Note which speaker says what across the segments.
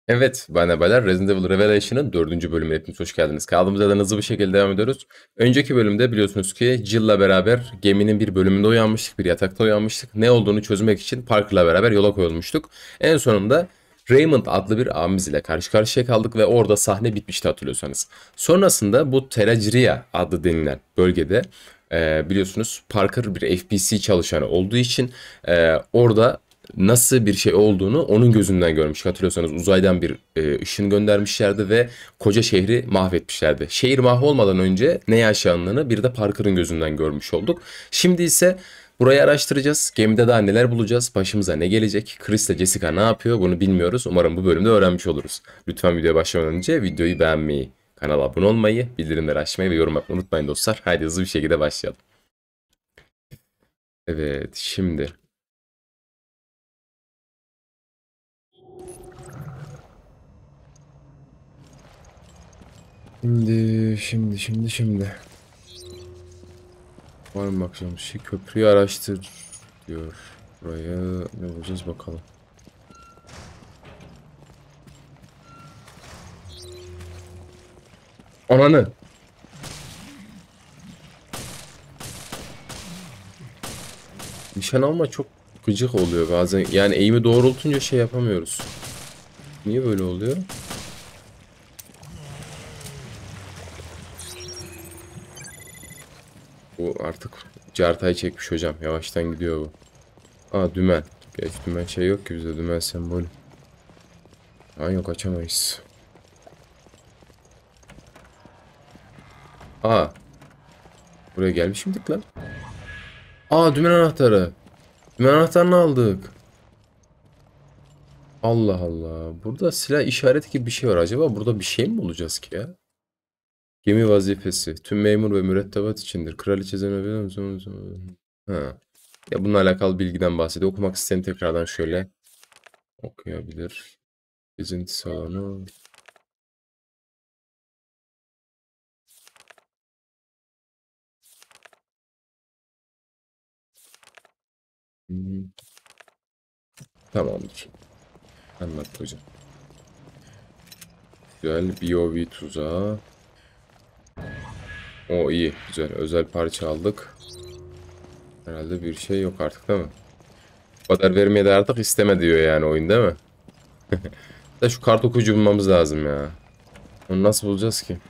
Speaker 1: Evet, Bana Baylar Resident Evil Revelation'ın 4. bölümüne hepiniz hoş geldiniz. Kaldığımız yerden hızlı bir şekilde devam ediyoruz. Önceki bölümde biliyorsunuz ki Jill'la beraber geminin bir bölümünde uyanmıştık, bir yatakta uyanmıştık. Ne olduğunu çözmek için Parker'la beraber yola koyulmuştuk. En sonunda Raymond adlı bir abimiz ile karşı karşıya kaldık ve orada sahne bitmişti hatırlıyorsanız. Sonrasında bu Terraceria adlı denilen bölgede biliyorsunuz Parker bir FBC çalışanı olduğu için orada nasıl bir şey olduğunu onun gözünden görmüş. Hatırlıyorsanız uzaydan bir ışın göndermişlerdi ve koca şehri mahvetmişlerdi. Şehir mahvolmadan önce ne yaşandığını bir de Parker'ın gözünden görmüş olduk. Şimdi ise burayı araştıracağız. Gemide daha neler bulacağız? Başımıza ne gelecek? Chris ile Jessica ne yapıyor? Bunu bilmiyoruz. Umarım bu bölümde öğrenmiş oluruz. Lütfen videoya başlamadan önce videoyu beğenmeyi, kanala abone olmayı, bildirimleri açmayı ve yorum yapmayı unutmayın dostlar. Haydi hızlı bir şekilde başlayalım. Evet, şimdi. Var mı bakacağım şey? Köprüyü araştır diyor. Buraya ne bulacağız bakalım. Ananı. Nişan alma çok gıcık oluyor bazen. Yani eğimi doğrultunca şey yapamıyoruz. Niye böyle oluyor? Bu artık cartayı çekmiş hocam. Yavaştan gidiyor bu. Aa dümen. Geç dümen şey yok ki bizde dümen sembolü. Aa yok açamayız. Aa buraya gelmiş miydik lan? Aa dümen anahtarı. Dümen anahtarını aldık. Allah Allah. Burada silah işareti gibi bir şey var. Acaba burada bir şey mi bulacağız ki ya? Gemi vazifesi. Tüm memur ve mürettebat içindir. Kraliçe Zenobia... Ha. Ya bununla alakalı bilgiden bahsediyor. Okumak isteyen tekrardan şöyle okuyabilir. Gezinti salonu. Hmm, tamamdır. Anlat hocam. Güzel. BOV tuzağı. O iyi. Güzel. Özel parça aldık. Herhalde bir şey yok artık değil mi? O kadar vermeye de artık isteme diyor yani oyun değil mi? Da şu kart okuyucu bulmamız lazım ya. Onu nasıl bulacağız ki?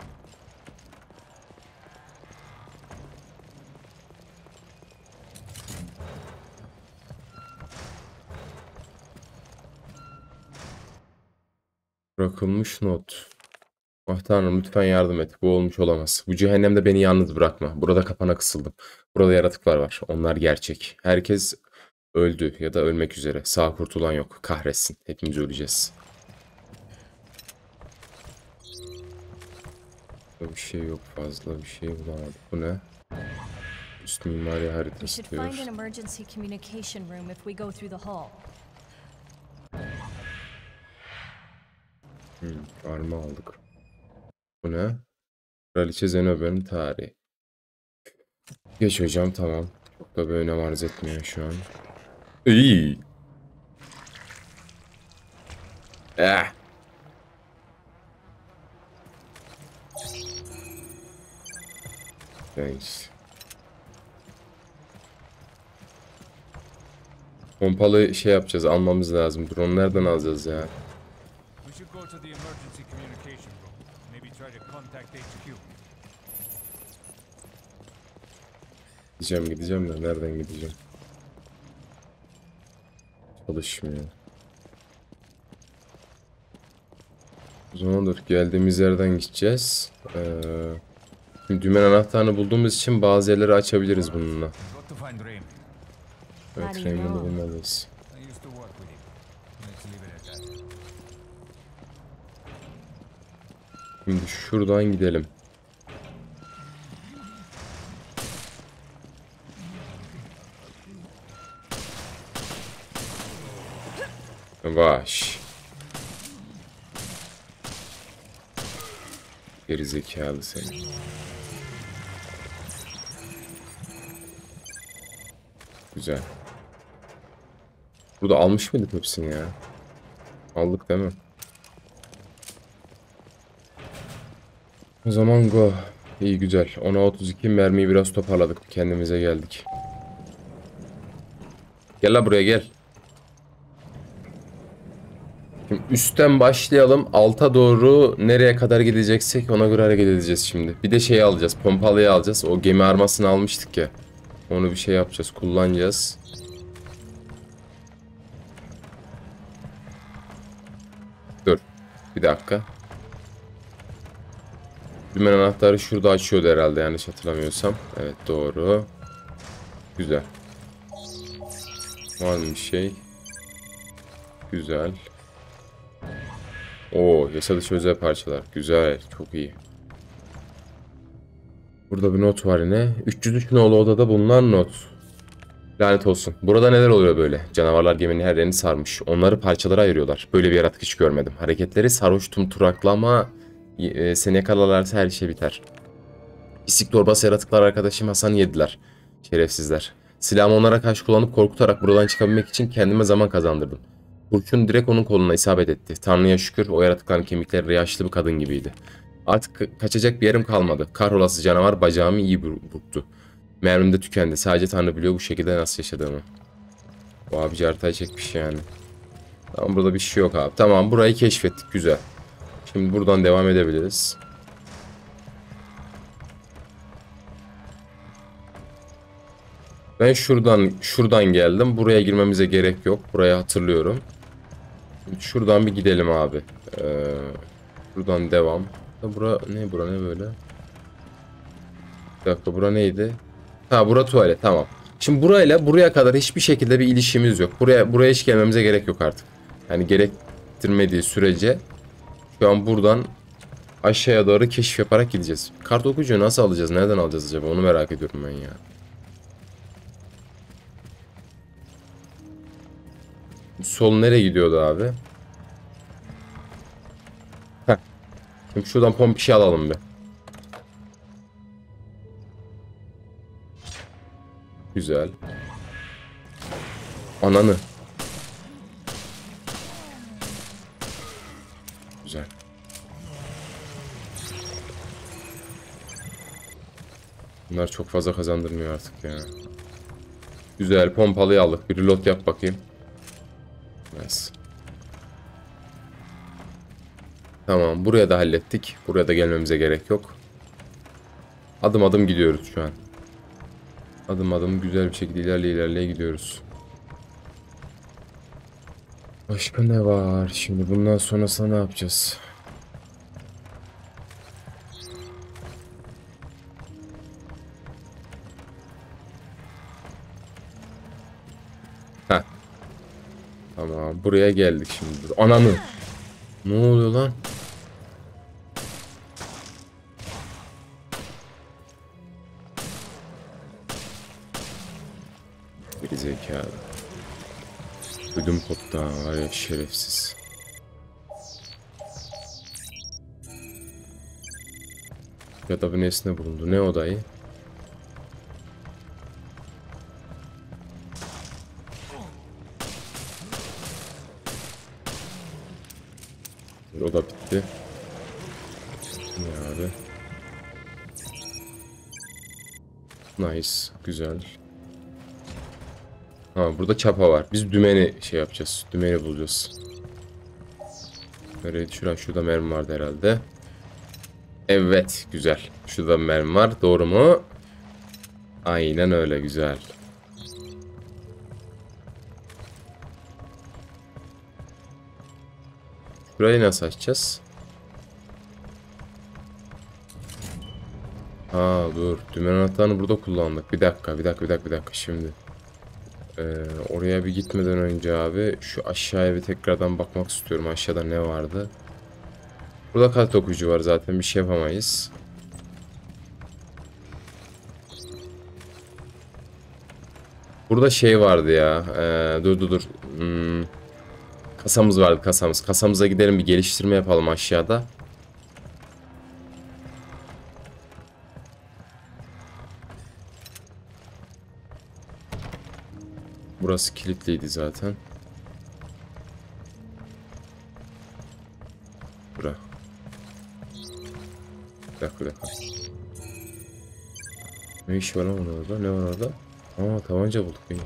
Speaker 1: Bırakılmış not. Ah tanrım lütfen yardım et. Bu olmuş olamaz. Bu cehennemde beni yalnız bırakma. Burada kapana kısıldım. Burada yaratıklar var. Onlar gerçek. Herkes öldü ya da ölmek üzere. Sağ kurtulan yok. Kahretsin. Hepimiz öleceğiz. Burada bir şey yok fazla. Bir şey bulamadık. Bu ne? Üst mimari
Speaker 2: We
Speaker 1: haritası
Speaker 2: should find
Speaker 1: diyor.
Speaker 2: an emergency communication room if we go through the hall.
Speaker 1: Arma aldık. Bu ne? Kraliçe Zenobia'nın tarihi. Geç hocam tamam. Çok da bir önem arz etmiyor şu an. İyi. Eh. Thanks. Pompalı şey yapacağız, almamız lazım. Dur onu nereden alacağız ya?
Speaker 3: We should go to the emergency communication room. Maybe try to contact HQ.
Speaker 1: Gideceğim de nereden gideceğim? Çalışmıyor. O zaman dur geldiğimiz yerden gideceğiz. Şimdi dümen anahtarını bulduğumuz için bazı yerleri açabiliriz bununla.
Speaker 3: Got to find Raymond.
Speaker 2: How do
Speaker 1: Evet
Speaker 2: you
Speaker 1: Raymond'u
Speaker 2: know?
Speaker 1: bulmalıyız.
Speaker 3: I used to work with him. Let's leave it at that.
Speaker 1: Şimdi şuradan gidelim. Yavaş. Gerizekalı seni. Güzel. Burada almış mıydık hepsini ya? Aldık değil mi? O zaman go. İyi güzel. 10'a 32 mermiyi biraz toparladık. Kendimize geldik. Gel la buraya gel. Şimdi üstten başlayalım. Alta doğru nereye kadar gideceksek ona göre hareket edeceğiz şimdi. Bir de şey alacağız. Pompalıyı alacağız. O gemi armasını almıştık ya. Onu bir şey yapacağız. Kullanacağız. Dur. Bir dakika. Dümen anahtarı şurada açıyordu herhalde yanlış hatırlamıyorsam. Evet doğru. Güzel. Var mı bir şey? Güzel. Oo, yasa dışı özel parçalar. Güzel, çok iyi. Burada bir not var yine. 303 nolu odada bulunan not. Lanet olsun. Burada neler oluyor böyle? Canavarlar geminin her yerini sarmış. Onları parçalara ayırıyorlar. Böyle bir yaratık hiç görmedim. Hareketleri sarhoş tumturaklama. Seni yakalarlarsa her şey biter. Pislik torbası yaratıklar arkadaşım Hasan'ı yediler. Şerefsizler. Silahımı onlara karşı kullanıp korkutarak buradan çıkabilmek için kendime zaman kazandırdım. Kurşun direkt onun koluna isabet etti. Tanrı'ya şükür o yaratıkların kemikleri yaşlı bir kadın gibiydi. Artık kaçacak bir yerim kalmadı. Kahrolası canavar bacağımı iyi burktu. Mermim de tükendi. Sadece Tanrı biliyor bu şekilde nasıl yaşadığımı. Bu abici haritayı çekmiş yani. Tamam burada bir şey yok abi. Tamam burayı keşfettik güzel. Şimdi buradan devam edebiliriz. Ben şuradan geldim. Buraya girmemize gerek yok. Burayı hatırlıyorum. Şuradan bir gidelim abi. Buradan devam. Bura ne böyle? Bir dakika bura neydi? Ha bura tuvalet tamam. Şimdi burayla buraya kadar hiçbir şekilde bir ilişkimiz yok. Buraya hiç gelmemize gerek yok artık. Yani gerektirmediği sürece şu an buradan aşağıya doğru keşif yaparak gideceğiz. Kart okuyucuyu nasıl alacağız? Nereden alacağız acaba? Onu merak ediyorum ben ya. Sol nereye gidiyordu abi? Heh. Şimdi şuradan pompişi alalım bir. Güzel. Ananı. Güzel. Bunlar çok fazla kazandırmıyor artık ya. Güzel pompalıyı aldık. Bir reload yap bakayım. Nice. Tamam buraya da hallettik. Buraya da gelmemize gerek yok. Adım adım gidiyoruz şu an. Adım adım güzel bir şekilde ilerleye gidiyoruz. Başka ne var? Şimdi bundan sonrasında ne yapacağız? Heh. Tamam buraya geldik şimdi. Ananı. Ne oluyor lan? Geri zekalı. Ödüm koptu ha, var ya şerefsiz. Ya da bir nesne bulundu. Ne odayı? O da bitti. Ne abi? Nice. Güzel. Ha burada çapa var. Biz dümeni şey yapacağız. Dümeni bulacağız. Nereye? Şurada mermi vardı herhalde. Evet. Güzel. Şurada mermi var. Doğru mu? Aynen öyle. Güzel. Burayı nasıl açacağız? Aa dur. Dümen anahtarını burada kullandık. Bir dakika. Şimdi. Oraya bir gitmeden önce abi şu aşağıya bir tekrardan bakmak istiyorum. Aşağıda ne vardı? Burada kart okuyucu var zaten. Bir şey yapamayız. Burada şey vardı ya. Dur. Kasamız vardı kasamız. Kasamıza gidelim bir geliştirme yapalım aşağıda. Burası kilitliydi zaten. Bura. Bir dakika. Ne iş var lan orada? Ne var orada? Aa, tabanca bulduk. İyi.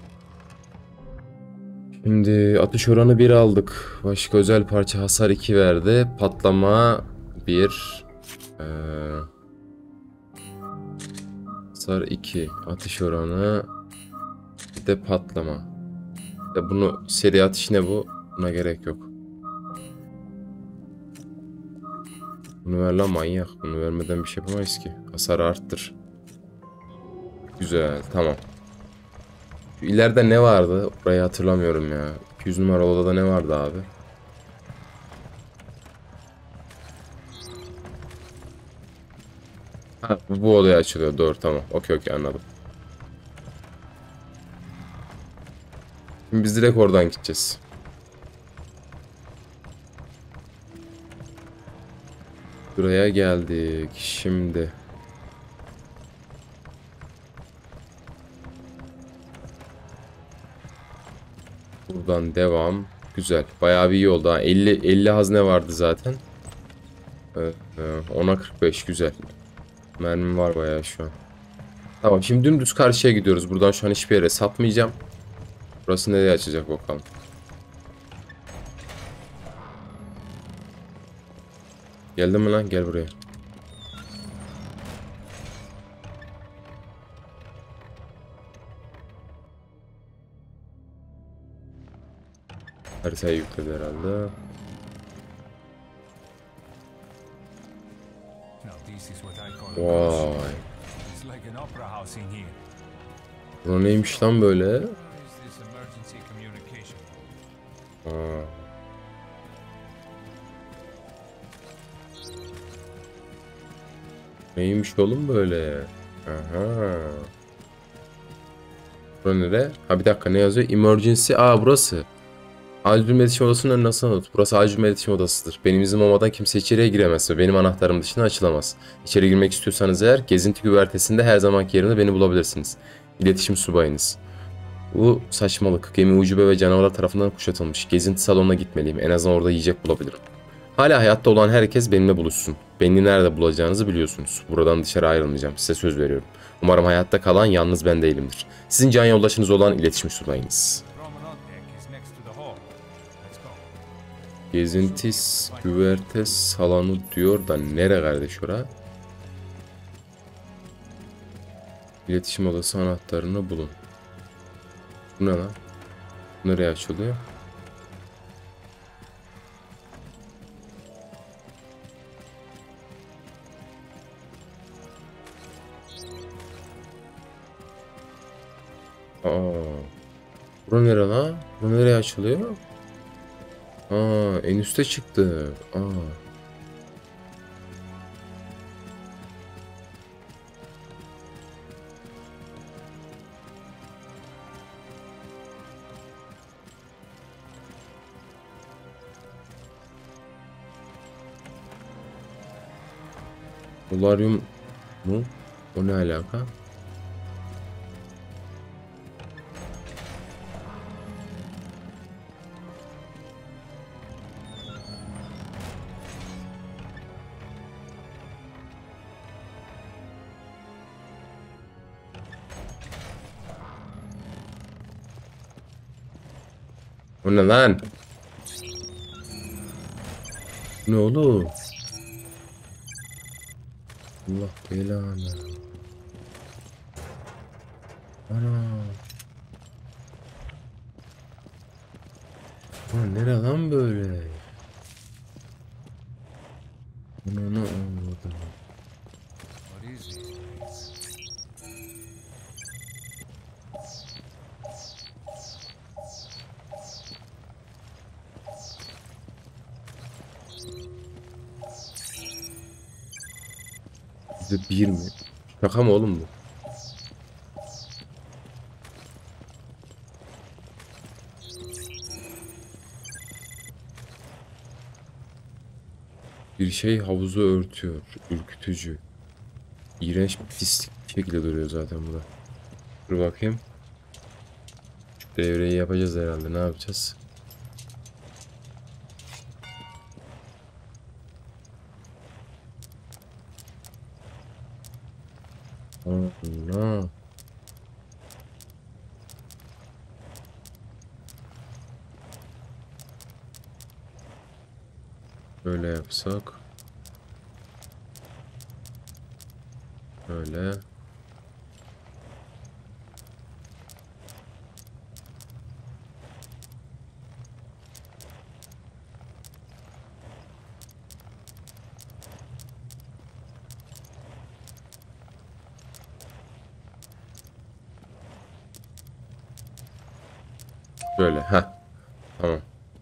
Speaker 1: Şimdi atış oranı 1 aldık. Başka özel parça hasar 2 verdi. Patlama 1. Hasar 2. Atış oranı. Bir de patlama. Bunu seri atış ne bu? Buna gerek yok. Bunu ver lan manyak. Bunu vermeden bir şey yapamayız ki. Hasarı arttır. Güzel, tamam. Şu ileride ne vardı? Orayı hatırlamıyorum ya. 200 numaralı odada ne vardı abi? Ha, bu odaya açılıyor. Doğru, tamam. Okey anladım. Şimdi biz direkt oradan gideceğiz. Buraya geldik. Şimdi. Buradan devam. Güzel. Bayağı bir iyi oldu. Ha. 50 hazne vardı zaten. 10'a 45 güzel. Mermim var bayağı şu an. Tamam, şimdi dümdüz karşıya gidiyoruz. Buradan şu an hiçbir yere sapmayacağım. Burası nereye açacak bakalım. Geldin mi lan? Gel buraya. Haritayı yükledi herhalde.
Speaker 3: Now this is what I call a
Speaker 1: Vay.
Speaker 3: It's like an opera house in here.
Speaker 1: Bu neymiş lan böyle?
Speaker 3: Where is this emergency communication?
Speaker 1: Aa. Neymiş oğlum böyle? Aha. Bura nere? Ha, bir dakika, ne yazıyor? Emergency. Aa, burası. Acil iletişim odasının önüne nasıl? Burası acil iletişim odasıdır. Benim iznim olmadan kimse içeriye giremez ve benim anahtarım dışında açılamaz. İçeri girmek istiyorsanız eğer gezinti güvertesinde her zamanki yerimde beni bulabilirsiniz. İletişim subayınız. Bu saçmalık. Gemi ucube ve canavarlar tarafından kuşatılmış. Gezinti salonuna gitmeliyim. En azından orada yiyecek bulabilirim. Hala hayatta olan herkes benimle buluşsun. Beni nerede bulacağınızı biliyorsunuz. Buradan dışarı ayrılmayacağım. Size söz veriyorum. Umarım hayatta kalan yalnız ben değilimdir. Sizin can yoldaşınız olan iletişim subayınız.
Speaker 3: Promenade deck is next to the hall. Let's go.
Speaker 1: Gezinti güverte salonu diyor da nere kardeş ora? İletişim odası anahtarını bulun. Bu ne lan? Nereye açılıyor? Aa. Bura nere lan? Bu nereye açılıyor? Aa, en üste çıktı. Aa. Polaryum mu? O ne alaka? O ne lan? Ne oğlum? Allah belanı. Ana. Lan nere lan böyle? Onu anladım.
Speaker 3: What is this place?
Speaker 1: Bize bir mi? Şaka mı oğlum bu? Bir şey havuzu örtüyor. Ürkütücü. İğrenç bir pislik bir şekilde duruyor zaten bu da. Dur bakayım. Şu devreyi yapacağız herhalde. Ne yapacağız? Allah. Böyle yapsak. Böyle. Böyle. Ha. Tamam.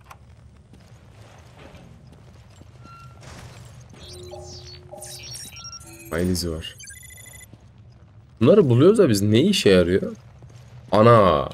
Speaker 1: Aynı izi var. Bunları buluyoruz da biz ne işe yarıyor? Ana.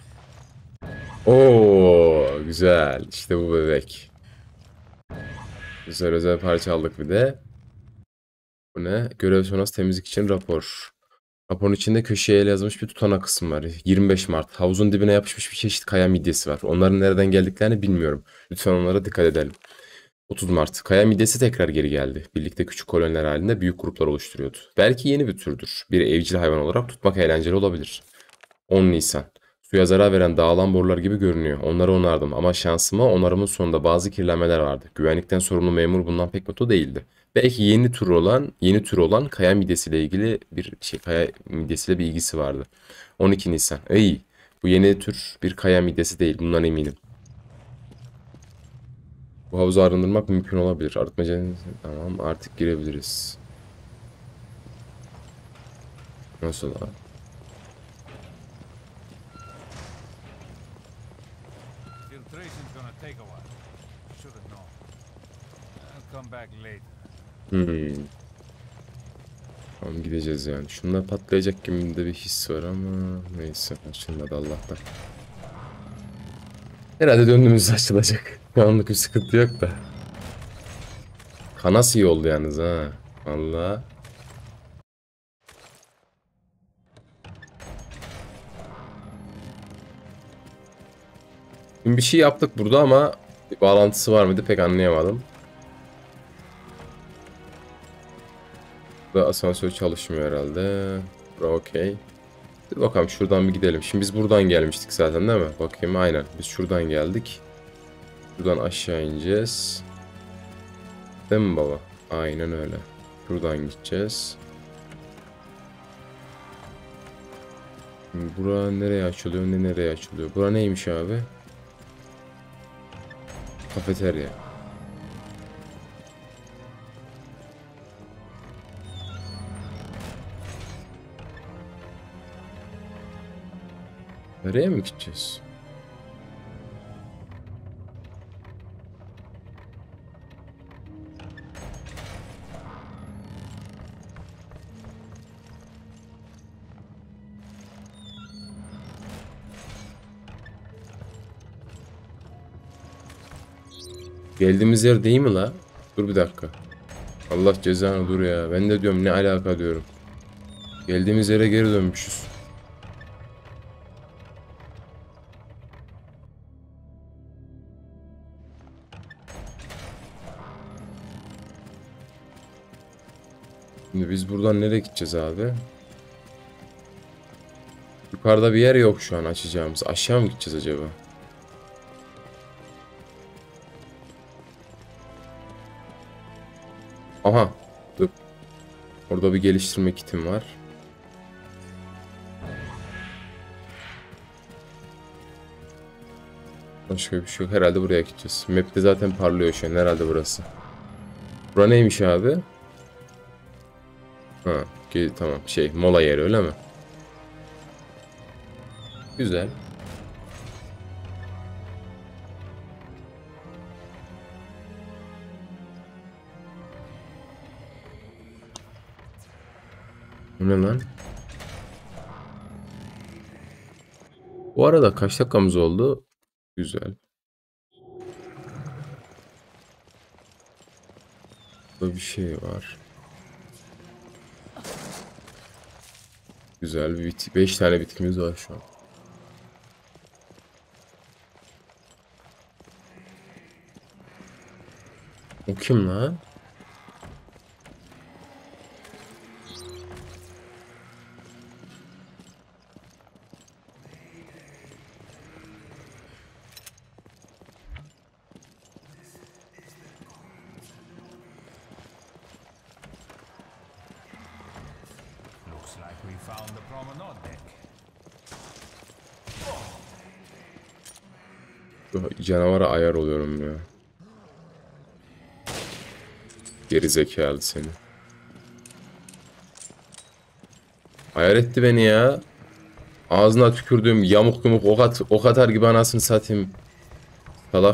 Speaker 1: Oo, güzel. İşte bu bebek. Güzel özel parça aldık bir de. Bu ne? Görev sonrası temizlik için rapor. Raporun içinde köşeye yazılmış bir tutanak kısmı var. 25 Mart. Havuzun dibine yapışmış bir çeşit kaya midyesi var. Onların nereden geldiklerini bilmiyorum. Lütfen onlara dikkat edelim. 30 Mart. Kaya midyesi tekrar geri geldi. Birlikte küçük koloniler halinde büyük gruplar oluşturuyordu. Belki yeni bir türdür. Bir evcil hayvan olarak tutmak eğlenceli olabilir. 10 Nisan. Suya zarar veren dağılan borular gibi görünüyor. Onları onardım ama şansıma onarımın sonunda bazı kirlenmeler vardı. Güvenlikten sorumlu memur bundan pek mutlu değildi. Belki yeni tür olan kaya midyesiyle ilgili kaya midyesiyle bir ilgisi vardı. 12 Nisan. İyi. Bu yeni tür bir kaya midyesi değil. Bundan eminim. Bu havuzu arındırmak mümkün olabilir. Arıtmacı tamam artık girebiliriz. Nasıl lan?
Speaker 3: Filtration's gonna take a while. Should have known. I'll come back later.
Speaker 1: Tamam gideceğiz yani. Şunlar patlayacak gibi de bir his var ama neyse açılmadı Allah'tan. Herhalde döndüğümüzde açılacak. Şu anlık bir sıkıntı yok da. Kanas iyi oldu yalnız ha. Valla. Şimdi bir şey yaptık burada ama bir bağlantısı var mıydı pek anlayamadım. Burada asansör çalışmıyor herhalde. Bura okey. Dur bakalım şuradan bir gidelim. Şimdi biz buradan gelmiştik zaten değil mi? Bakayım aynen. Biz şuradan geldik. Buradan aşağı ineceğiz. Değil mi baba? Aynen öyle. Şuradan gideceğiz. Şimdi bura nereye açılıyor ne nereye açılıyor? Bura neymiş abi? Kafeterya. Nereye mi gideceğiz? Geldiğimiz yer değil mi la? Dur bir dakika. Allah cezanı dur ya. Ben de diyorum ne alaka diyorum. Geldiğimiz yere geri dönmüşüz. Şimdi biz buradan nereye gideceğiz abi? Yukarıda bir yer yok şu an açacağımız. Aşağı mı gideceğiz acaba? Aha. Dur. Orada bir geliştirme kitim var. Başka bir şey yok. Herhalde buraya gideceğiz. Map'te zaten parlıyor şu an. Herhalde burası. Bura neymiş abi? Ha, tamam. Mola yeri öyle mi? Güzel. Bu ne lan? Bu arada kaç dakikamız oldu? Güzel. Burada bir şey var. Güzel bir 5 tane bitkimiz var şu an. O kim lan?
Speaker 3: found the promenade deck.
Speaker 1: Şu canavara ayar oluyorum ya. Geri zekalı seni. Ayar etti beni ya. Ağzına tükürdüğüm yamuk yumuk ok atar gibi anasını satayım. Salak.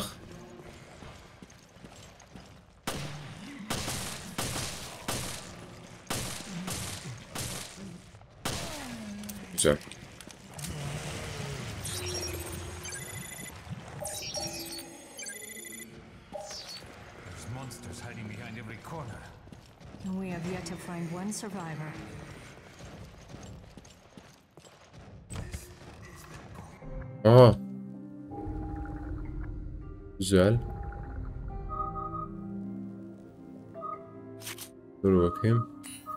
Speaker 1: Güzel.
Speaker 3: There's monsters hiding behind every corner.
Speaker 2: And we have yet to find one survivor.
Speaker 1: Aha. Güzel. Dur bakayım.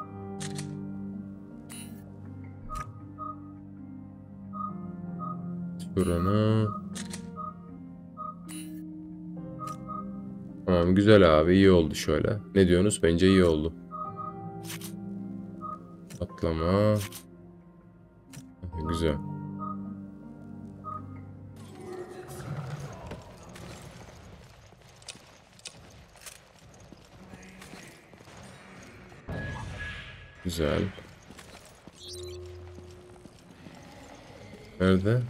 Speaker 1: Şurana. Tamam güzel abi, iyi oldu şöyle. Ne diyorsunuz? Bence iyi oldu. Atlama. Güzel. Güzel. Nerede?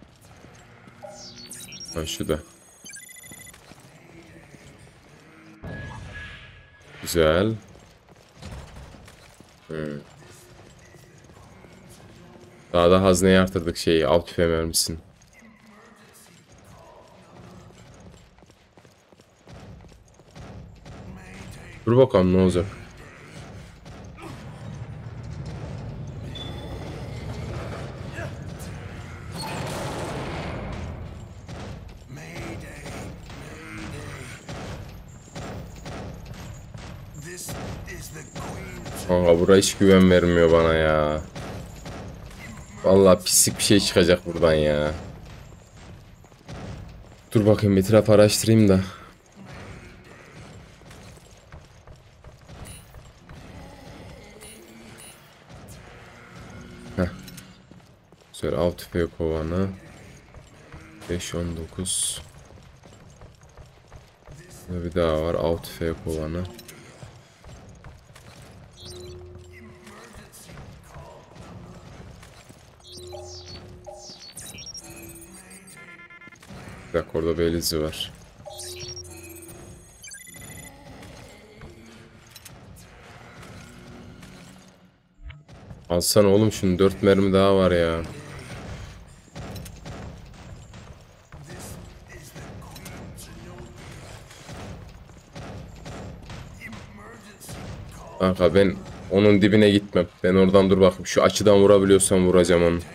Speaker 1: Ha şurada. Güzel. Daha da hazneyi artırdık şeyi. Av tüfeği mermisini. Dur bakalım ne olacak. Kanka buraya hiç güven vermiyor bana ya. Vallahi pislik bir şey çıkacak buradan ya. Dur bakayım etrafı araştırayım da. Heh. Şöyle av tüfeği kovanı. 5-19. Bir daha var av tüfeği kovanı. Bir dakika, orada Belize var. Alsana oğlum şunu, 4 mermi daha var ya. Kanka ben onun dibine gitmem. Ben oradan dur bakayım. Şu açıdan vurabiliyorsam vuracağım onu.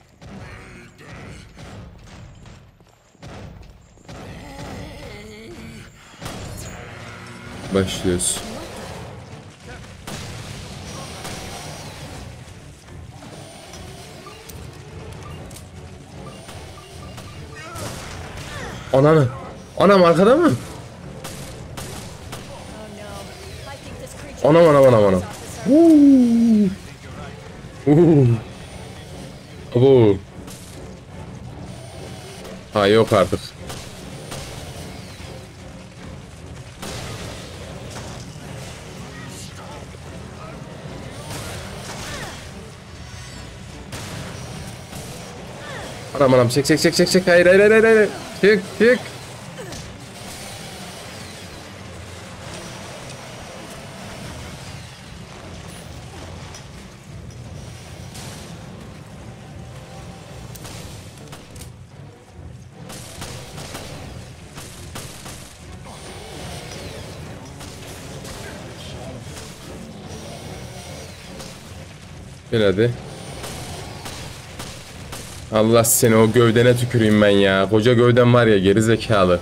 Speaker 1: Başlıyoruz. Ananı. Anam arkada mı? Anam anam anam anam. Abo. Ha yok artık. Anam anam çek çek çek çek çek, hayır hayır hayır hayır, çık çık. Gel hadi. Allah seni, o gövdene tüküreyim ben ya. Koca gövden var ya, geri zekalı.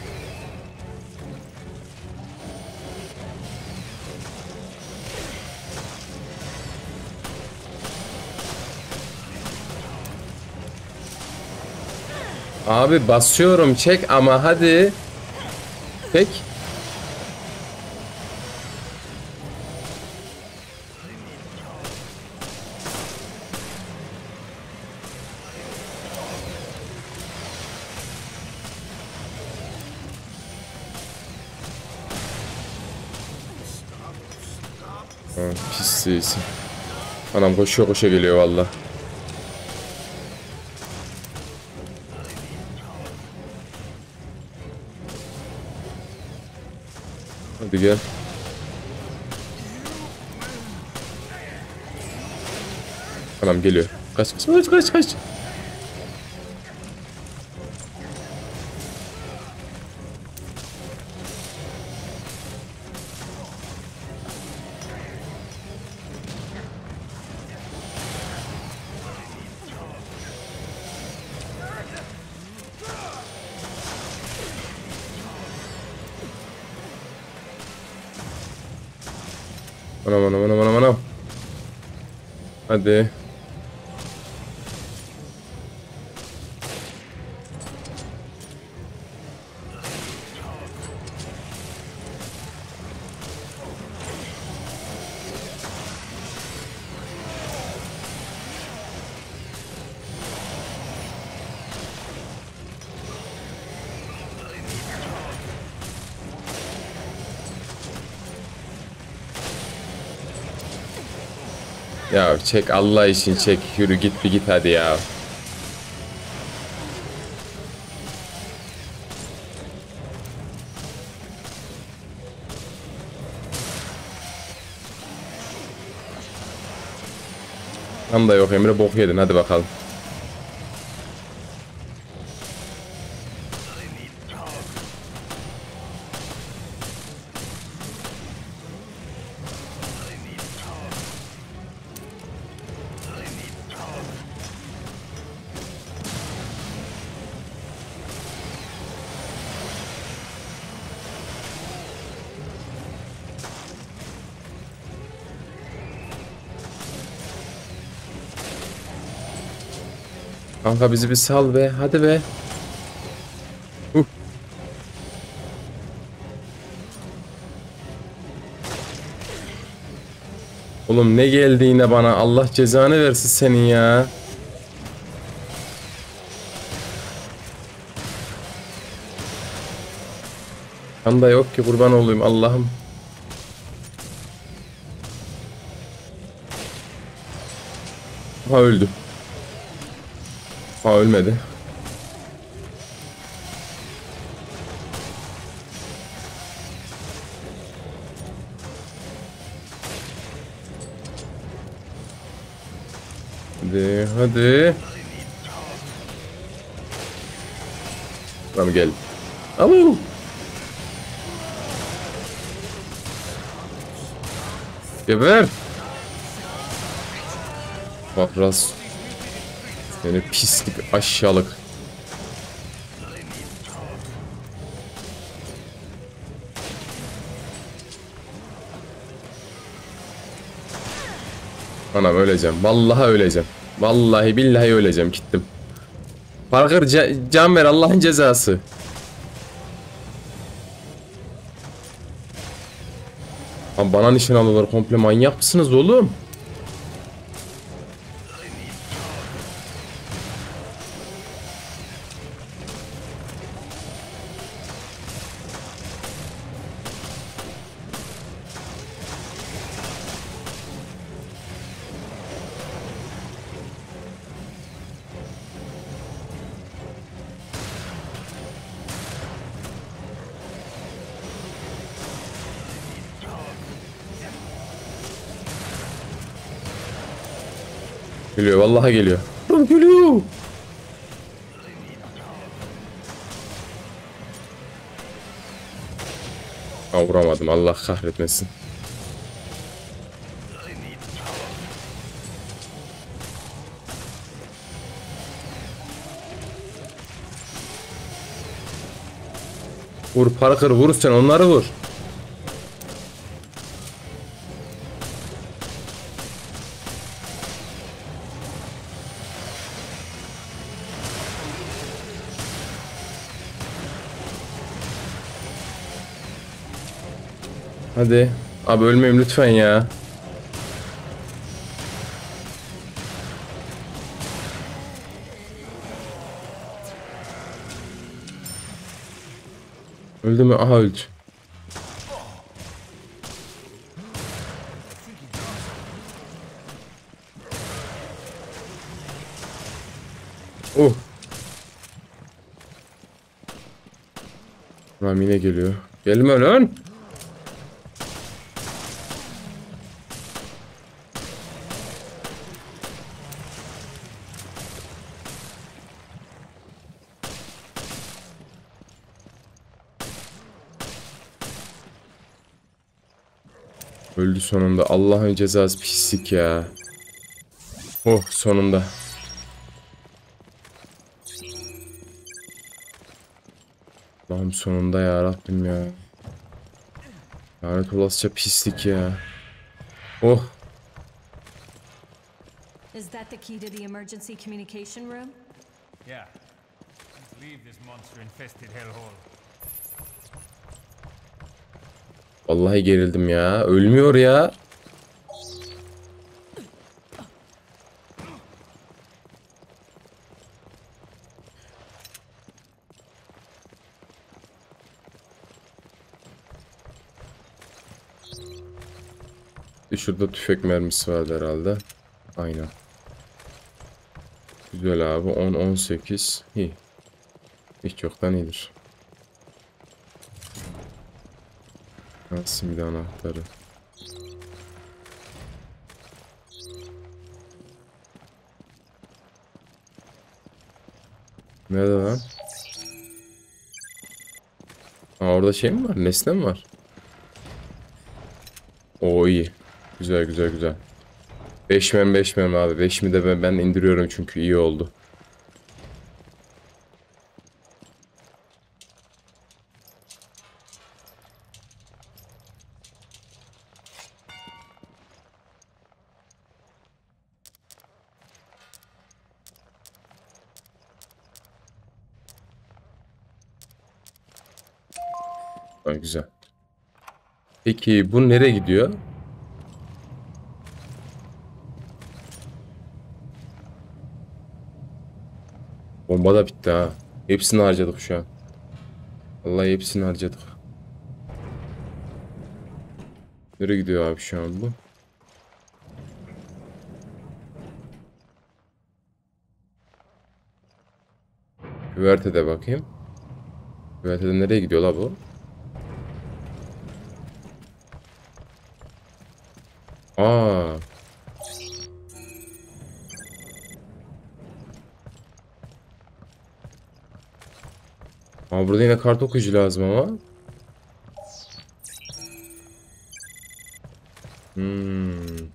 Speaker 1: Abi basıyorum, çek ama hadi. Çek. Ha, pis değilsin. Anam koşuyor koşa geliyor valla. Hadi gel. Anam geliyor. Kaç kaç kaç kaç kaç. Anam anam anam anam anam. Hadi. Ya çek Allah için çek. Yürü git bir git hadi ya. Tam da yok Emre bok yedin hadi bakalım. Kanka bizi bir sal be hadi be. Huh. Oğlum ne geldi yine bana Allah cezanı versin senin ya. Kan da yok ki kurban olayım Allah'ım. Ha öldü. Ha ölmedi. Hadi hadi. Tamam gel. Alo. Geber. Bak rast. Yani pislik aşağılık. Anam öleceğim. Vallahi öleceğim. Vallahi billahi öleceğim. Gittim. Parker can ver Allah'ın cezası. Lan bana nişan alıyorlar komple manyak mısınız oğlum? Geliyor vallahi geliyor. Geliyor. Ha, vuramadım Allah kahretmesin. Vur Parker vur sen onları vur. Hadi. Abi ölmeyeyim lütfen ya. Öldü mü? Aha öldü. Oh. Tamam yine geliyor. Gelme lan. Öldü sonunda. Allah'ın cezası pislik ya. Oh sonunda. Allah'ım sonunda ya Rabbim ya. Lanet olasıca pislik ya. Oh.
Speaker 2: Is that the key to the emergency communication room?
Speaker 3: Yeah. Let's leave this monster-infested hellhole.
Speaker 1: Vallahi gerildim ya. Ölmüyor ya. Şurada tüfek mermisi vardı herhalde. Aynen. Güzel abi. 10, 18. İyi. Hiç yoktan iyidir. Nasıl bir de anahtarı. Nerede lan? Aa, orada şey mi var? Nesne mi var? Oo iyi. Güzel güzel güzel. 5 mem 5 mem abi. 5'mi de ben indiriyorum çünkü iyi oldu. Ha, güzel. Peki bu nereye gidiyor? Bomba da bitti ha. Hepsini harcadık şu an. Vallahi hepsini harcadık. Nereye gidiyor abi şu an bu? Güvertede bakayım. Güvertede nereye gidiyor la bu? Aa. Aa burada yine kart okuyucu lazım ama. Hmm.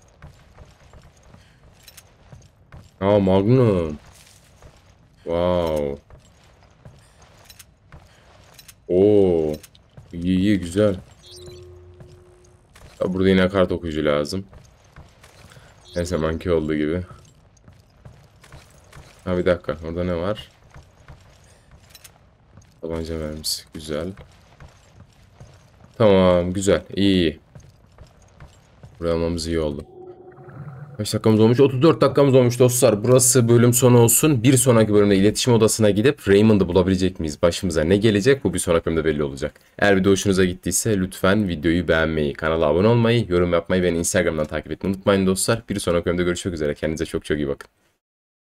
Speaker 1: Aa Magnum. Wow. Oo. İyi iyi güzel. Ya burada yine kart okuyucu lazım. Her zamanki olduğu gibi. Ha bir dakika. Orada ne var? Tabanca mermisi. Güzel. Tamam. Güzel. İyi iyi. Buraya almamız iyi oldu. Kaç dakikamız olmuş? 34 dakikamız olmuş dostlar. Burası bölüm sonu olsun. Bir sonraki bölümde iletişim odasına gidip Raymond'ı bulabilecek miyiz? Başımıza ne gelecek? Bu bir sonraki bölümde belli olacak. Eğer video hoşunuza gittiyse lütfen videoyu beğenmeyi, kanala abone olmayı, yorum yapmayı ve beni Instagram'dan takip etmeyi unutmayın dostlar. Bir sonraki bölümde görüşmek üzere. Kendinize çok çok iyi bakın.